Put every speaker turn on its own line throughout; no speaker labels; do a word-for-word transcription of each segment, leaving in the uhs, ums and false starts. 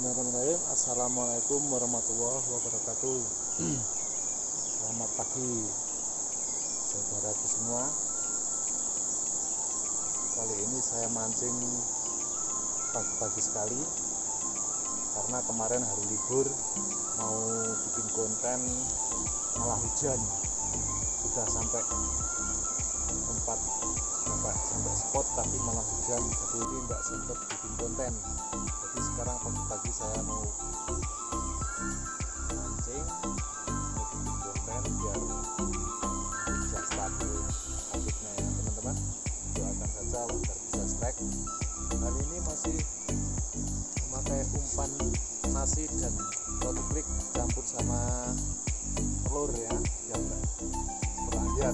Bismillahirrahmanirrahim. Assalamualaikum warahmatullahi wabarakatuh. Selamat pagi saudaraku semua. Kali ini saya mancing pagi-pagi sekali karena kemarin hari libur, mau bikin konten malah hujan. Sudah sampai tempat sampai, sampai spot tapi malah hujan, jadi ini tidak sempat bikin konten. Jadi sekarang pagi-pagi saya mau mancing, mau bikin konten biar bisa stabil uploadnya ya teman-teman. Doakan saja agar bisa strike. Kali ini masih memakai umpan nasi dan roti klik campur sama telur ya, biar nggak terlanjur.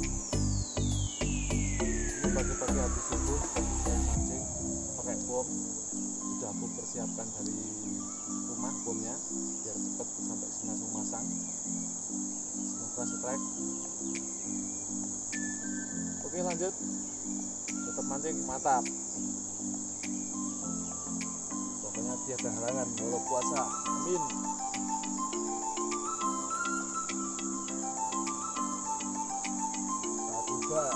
Ini pagi-pagi habis subuh saya mancing pakai bom. Sudah aku persiapkan dari rumah bomnya biar cepat sampai sini langsung masang. Semoga strike. Oke, lanjut, tetap mancing, mantap. Pokoknya tiada halangan walau puasa, amin. Tak juga.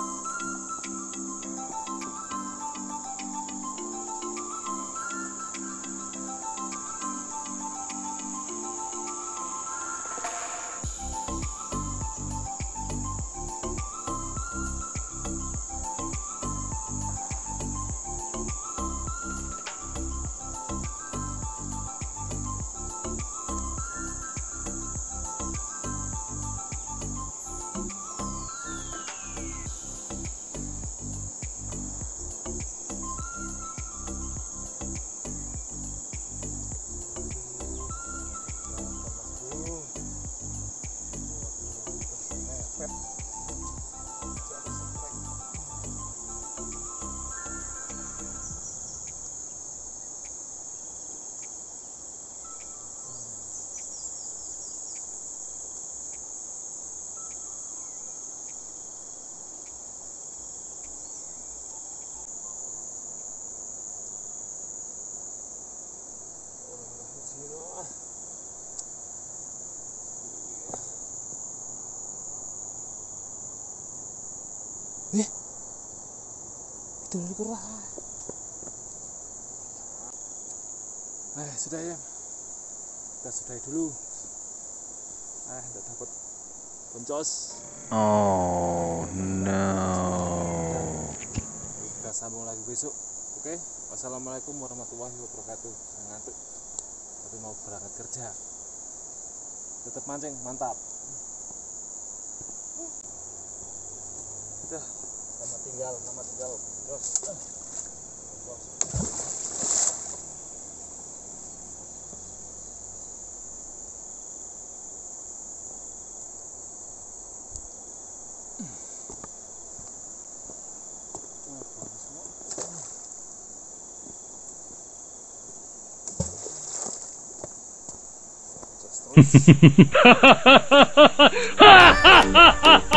Eh, itu dari kurang. Eh, sudah ya. Kita sudahi dulu. Eh, tidak dapat boncos.
Oh no.
Kita sambung lagi besok. Oke. Wassalamualaikum warahmatullahi wabarakatuh. Saya ngantuk, tapi mau berangkat kerja. Tetap mancing, mantap. Udah, sama tinggal, sama tinggal, bos. Bos.
Hahaha.